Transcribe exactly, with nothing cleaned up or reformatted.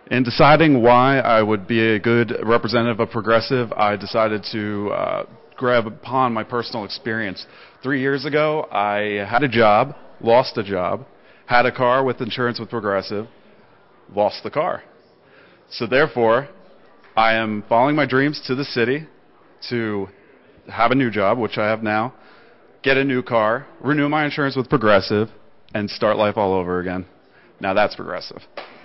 In deciding why I would be a good representative of Progressive, I decided to uh, grab upon my personal experience. Three years ago, I had a job, lost a job, had a car with insurance with Progressive, lost the car. So therefore, I am following my dreams to the city to have a new job, which I have now, get a new car, renew my insurance with Progressive, and start life all over again. Now that's Progressive.